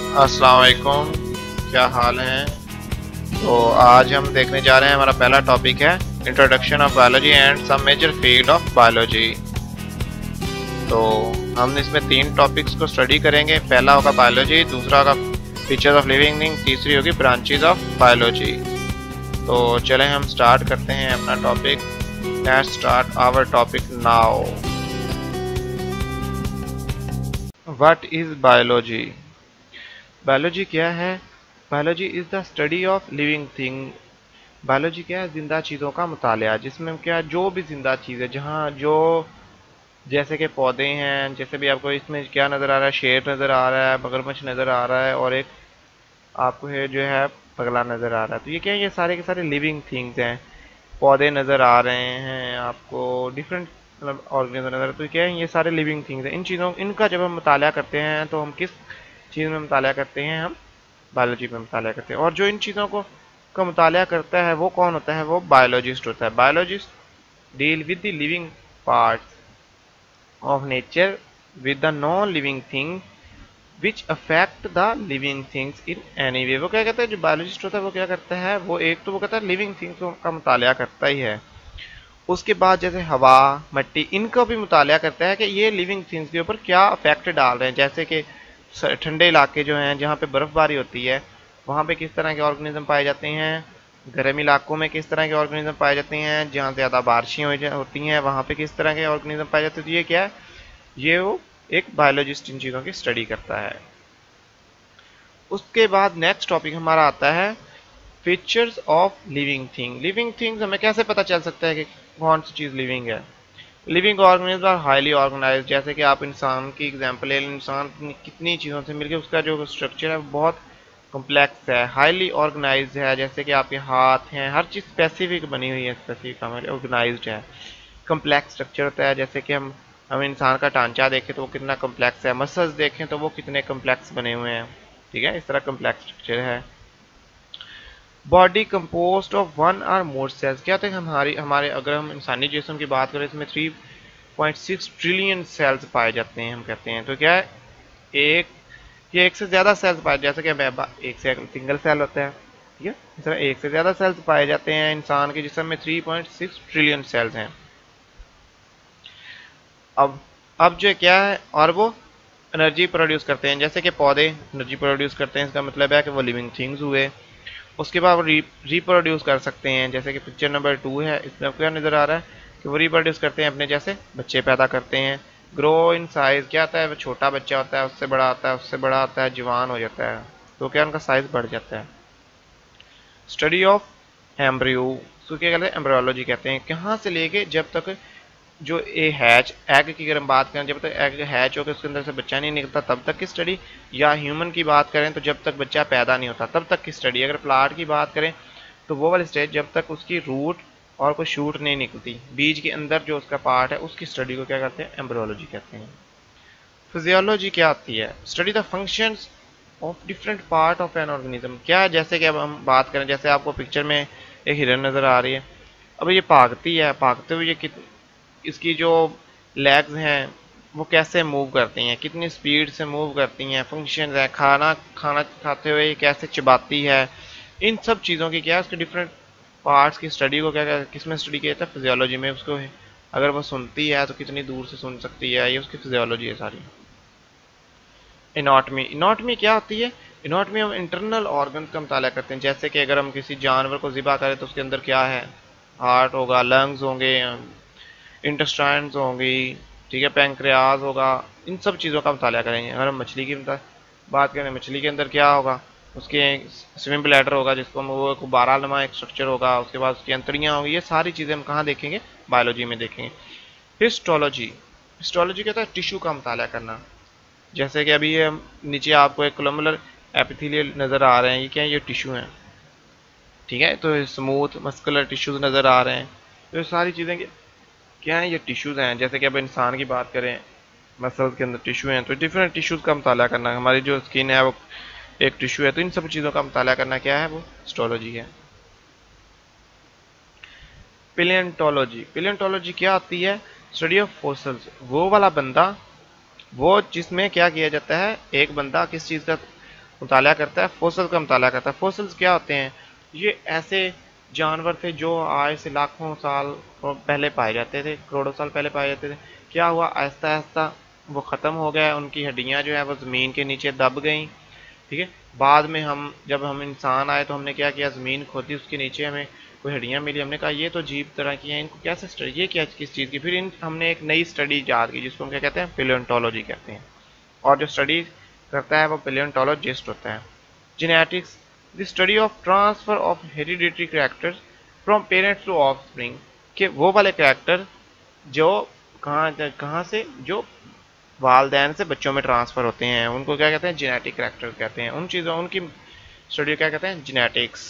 अस्सलाम वालेकुम, क्या हाल है। तो आज हम देखने जा रहे हैं, हमारा पहला टॉपिक है introduction of biology and some major field of biology. तो हम इसमें 3 टॉपिक्स को स्टडी करेंगे। पहला होगा बायोलॉजी, दूसरा होगा फीचर्स ऑफ लिविंग थिंग, तीसरी होगी ब्रांचेज ऑफ बायोलॉजी। तो चलें हम स्टार्ट करते हैं अपना topic. Let's start our topic now. What is biology? Biology क्या है? Biology is the study of living thing. Biology क्या है? जिंदा चीज़ों का मुतालिया, जिसमें क्या जो भी जिंदा चीज़ है, जहाँ जो जैसे कि पौधे हैं, जैसे भी आपको इसमें क्या नज़र आ रहा है, शेर नज़र आ रहा है, मगरमच्छ नज़र आ रहा है, और एक आपको है जो है पगला नज़र आ रहा है। तो ये क्या है? ये सारे के सारे लिविंग थिंग्स हैं। पौधे नज़र आ रहे हैं आपको, डिफरेंट मतलब ऑर्गेनिज्म नज़र आ रहे हैं। तो क्या है? ये सारे लिविंग थिंग्स हैं। इन चीज़ों इनका जब हम मुतालिया करते हैं तो हम किस चीज़ में मुतालिया करते हैं? हम बायोलॉजी में मुतालिया करते हैं। और जो इन चीज़ों को का मुतालिया करता है वो कौन होता है? वो बायोलॉजिस्ट होता है। Biologist deal with the living parts of nature with the non living thing which affect the living things in any way. वो क्या कहता है? जो बायोलॉजिस्ट होता है वो क्या करता है? वो एक तो वो कहता है लिविंग थिंग्स का मुतालिया करता ही है। उसके बाद जैसे हवा, मिट्टी, इनका भी मुतालिया करता है कि ये लिविंग थिंग्स के ऊपर क्या अफेक्ट डाल रहे हैं। जैसे कि ठंडे इलाके जो हैं जहाँ पे बर्फ़बारी होती है, वहाँ पे किस तरह के ऑर्गेनिज्म पाए जाते हैं। गर्म इलाकों में किस तरह के ऑर्गेनिज्म पाए जाते हैं। जहाँ ज़्यादा बारिशें होती हैं वहाँ पे किस तरह के ऑर्गेनिज्म पाए जाते हैं। तो ये क्या है? ये वो एक बायोलॉजिस्ट इन चीज़ों की स्टडी करता है। उसके बाद नेक्स्ट टॉपिक हमारा आता है features of living thing. Living things हमें कैसे पता चल सकता है कि कौन सी चीज़ लिविंग है? Living organism are highly organise. जैसे कि आप इंसान की एग्जांपल ले, इंसान कितनी चीज़ों से मिलकर उसका जो स्ट्रक्चर है वो बहुत कॉम्प्लेक्स है, हाईली ऑर्गेनाइज्ड है। जैसे कि आपके हाथ हैं, हर चीज़ स्पेसिफिक बनी हुई है, स्पेसिफिक ऑर्गेनाइज्ड है, कम्प्लेक्स स्ट्रक्चर होता है। जैसे कि हम इंसान का ढांचा देखें तो वो कितना कम्प्लेक्स है, मसल्स देखें तो वो कितने कम्प्लेक्स बने हुए हैं। ठीक है, इस तरह कम्प्लेक्स स्ट्रक्चर है। Body composed of one or more sales. क्या थे हमारी हमारे अगर हम इंसानी जिस्म की बात करें, इसमें 3.6 ट्रिलियन सेल्स पाए जाते हैं, हम कहते हैं। तो क्या है? एक से ज़्यादा सेल्स पाए, जैसे कि एक से सिंगल सेल होता है, ठीक है, इस तरह एक से ज़्यादा सेल्स पाए जाते हैं। इंसान के जिस्म में 3.6 ट्रिलियन सेल्स हैं। अब जो क्या है, और वो एनर्जी प्रोड्यूस करते हैं। जैसे कि पौधे एनर्जी प्रोड्यूस करते हैं, इसका मतलब है कि वो लिविंग थिंग्स हुए। उसके बाद वो रिप्रोड्यूस कर सकते हैं। जैसे कि पिक्चर नंबर 2 है, इसमें आपको क्या नज़र आ रहा है कि वो रिप्रोड्यूस करते हैं, अपने जैसे बच्चे पैदा करते हैं। ग्रो इन साइज, क्या होता है? वो छोटा बच्चा होता है, उससे बड़ा आता है, उससे बड़ा आता है, जवान हो जाता है, तो क्या उनका साइज बढ़ जाता है। स्टडी ऑफ एम्ब्रियो, उसको क्या कहते हैं? एम्ब्रियोलॉजी कहते हैं। कहाँ से लेके जब तक जो ए हैच एग की अगर हम बात करें, जब तक एग हैच होकर उसके अंदर से बच्चा नहीं निकलता तब तक की स्टडी, या ह्यूमन की बात करें तो जब तक बच्चा पैदा नहीं होता तब तक की स्टडी। अगर प्लांट की बात करें तो वो वाली स्टेज जब तक उसकी रूट और कोई शूट नहीं निकलती, बीज के अंदर जो उसका पार्ट है, उसकी स्टडी को क्या कहते हैं? एम्ब्रियोलॉजी कहते हैं। फिजियोलॉजी क्या आती है? Study the functions of different part of an organism. क्या है? जैसे कि अब हम बात करें, जैसे आपको पिक्चर में एक हिरन नज़र आ रही है। अब ये भागती है, भागते हुए ये इसकी जो लेग्स हैं वो कैसे मूव करती हैं, कितनी स्पीड से मूव करती हैं, फंक्शन है, खाना खाना खाते हुए ये कैसे चबाती है, इन सब चीज़ों की क्या है? उसके डिफरेंट पार्ट्स की स्टडी को क्या किस में स्टडी किया जाता है? फिजियोलॉजी में। उसको अगर वो सुनती है तो कितनी दूर से सुन सकती है, ये उसकी फिजियोलॉजी है सारी। इनॉटमी, इनॉटमी क्या होती है? इनॉटमी हम इंटरनल ऑर्गन का मुताला करते हैं। जैसे कि अगर हम किसी जानवर को ज़िबा करें तो उसके अंदर क्या है? हार्ट होगा, लंग्स होंगे, इंटेस्टाइन्स होंगी, ठीक है, पैंक्रियाज होगा। इन सब चीज़ों का मुताला करेंगे। अगर हम मछली की बात करें, मछली के अंदर क्या होगा? उसके स्विम ब्लैडर होगा, जिसको हम वो गुब्बारानुमा एक स्ट्रक्चर होगा। उसके बाद उसकी अंतड़ियाँ होंगी। ये सारी चीज़ें हम कहाँ देखेंगे? बायोलॉजी में देखेंगे। हिस्टोलॉजी, हिस्टोलॉजी कहता है टिश्यू का मुताला करना। जैसे कि अभी ये नीचे आपको एक कोलमुलर एपिथेलियल नज़र आ रहे हैं, ये क्या है? ये टिश्यू हैं, ठीक है। तो स्मूथ मस्कुलर टिश्यूज नज़र आ रहे हैं। तो ये सारी चीज़ें क्या है? ये टिश्यूज़ हैं। जैसे कि अब इंसान की बात करें, मसल्स के अंदर टिश्यू हैं, तो डिफरेंट टिश्यूज़ का मुताला करना। हमारी जो स्किन है वो एक टिश्यू है। तो इन सब चीज़ों का मुताला करना क्या है? वो हिस्टोलॉजी है। पेलियोंटोलॉजी, पेलियोंटोलॉजी क्या आती है? Study of fossils. वो वाला बंदा, वो जिसमें क्या किया जाता है? एक बंदा किस चीज़ का मुताला करता है, फोसिल्स का मुताला करता है। फोसिल्स क्या होते हैं? ये ऐसे जानवर थे जो आज से लाखों साल पहले पाए जाते थे, करोड़ों साल पहले पाए जाते थे। क्या हुआ, आहिस्ता आहिस्ता वो ख़त्म हो गया, उनकी हड्डियाँ जो है वो ज़मीन के नीचे दब गई। ठीक है, बाद में जब हम इंसान आए तो हमने क्या किया, ज़मीन खोदी, उसके नीचे हमें कोई हड्डियाँ मिली। हमने कहा ये तो अजीब तरह की हैं, इनको कैसे स्टडी, ये क्या किस चीज़ की? फिर हमने एक नई स्टडी ईजाद की जिसको हम क्या कहते हैं, पेलियोंटोलॉजी कहते हैं। और जो स्टडी करता है वो पेलियोंटोलॉजिस्ट होता है। Genetics, the study of transfer of hereditary characters from parents to offspring, के वो वाले कैरेक्टर जो कहाँ कहाँ से, जो वालदैन से बच्चों में ट्रांसफर होते हैं, उनको क्या कहते हैं, जेनेटिक कैरेक्टर कहते हैं। उन चीज़ों, उनकी स्टडी क्या कहते हैं, genetics.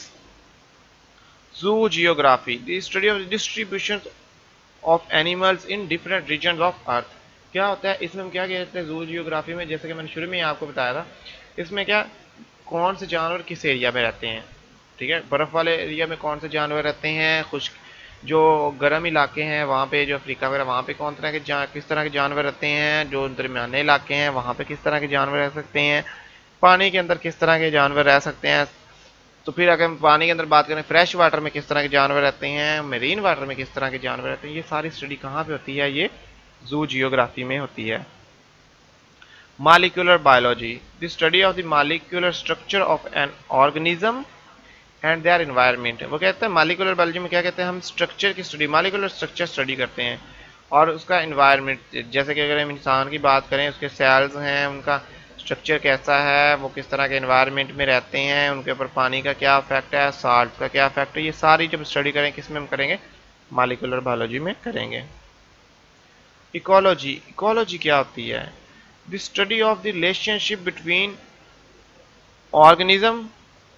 Zoogeography, the study of distribution of animals in different region of earth. क्या होता है इसमें, हम क्या कहते हैं जू जियोग्राफी में, जैसे कि मैंने शुरू में आपको बताया था, इसमें क्या, कौन से जानवर किस एरिया में रहते हैं। ठीक है, बर्फ़ वाले एरिया में कौन से जानवर रहते हैं, खुश्क जो गर्म इलाके हैं वहाँ पे, जो अफ्रीका वगैरह, वहाँ पे कौन तरह के किस तरह के जानवर रहते हैं, जो दरमियाने इलाके हैं वहाँ पे किस तरह के जानवर रह सकते हैं, पानी के अंदर किस तरह के जानवर रह सकते हैं। तो फिर अगर हम पानी के अंदर बात करें, फ्रेश वाटर में किस तरह के जानवर रहते हैं, मेरीन वाटर में किस तरह के जानवर रहते हैं, ये सारी स्टडी कहाँ पे होती है, ये जू जियोग्राफी में होती है। Molecular biology, the study of the molecular structure of an organism and their environment. वो कहते हैं मॉलिक्यूलर बायोलॉजी में क्या कहते हैं, हम स्ट्रक्चर की स्टडी, मॉलिक्यूलर स्ट्रक्चर स्टडी करते हैं और उसका एनवायरनमेंट। जैसे कि अगर हम इंसान की बात करें, उसके सेल्स हैं, उनका स्ट्रक्चर कैसा है, वो किस तरह के एनवायरनमेंट में रहते हैं, उनके ऊपर पानी का क्या इफेक्ट है, साल्ट का क्या इफेक्ट है, ये सारी जब स्टडी करें किस में हम करेंगे, मॉलिक्यूलर बायोलॉजी में करेंगे। इकोलॉजी, इकोलॉजी क्या होती है, the study of the relationship between organism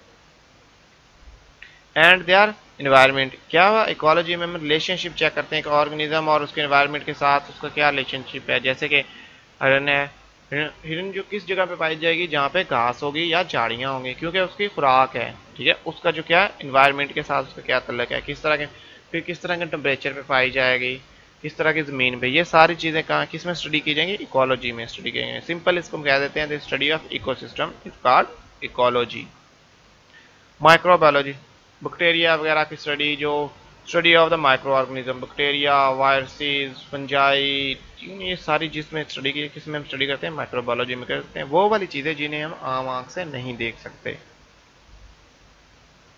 and their environment. क्या हुआ, इकोलॉजी में हम रिलेशनशिप चेक करते हैं कि ऑर्गेनिज्म और उसके एनवायरनमेंट के साथ उसका क्या रिलेशनशिप है। जैसे कि हिरन है, हिरन जो किस जगह पे पाई जाएगी, जहाँ पे घास होगी या झाड़ियाँ होंगी, क्योंकि उसकी खुराक है। ठीक है, उसका जो क्या एनवायरनमेंट के साथ उसका क्या तल्लक है, किस तरह के, फिर किस तरह के टेम्परेचर पे पाई जाएगी, किस तरह की ज़मीन पे, ये सारी चीज़ें कहाँ किस में स्टडी की जाएंगी, इकोलॉजी में स्टडी की जाएंगी। सिंपल इसको हम कह देते हैं the study of ecosystem is called ecology. Microbiology, bacteria वगैरह की स्टडी, जो study of the microorganism, bacteria, viruses, fungi, ये सारी जिसमें स्टडी की, किसमें हम स्टडी करते हैं, माइक्रोबायोलॉजी में करते हैं। वो वाली चीज़ें जिन्हें हम आम आंख से नहीं देख सकते।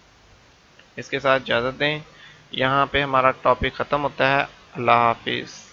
इसके साथ इजाज़त दें, यहाँ पे हमारा टॉपिक ख़त्म होता है। अल्लाह हाफिज़।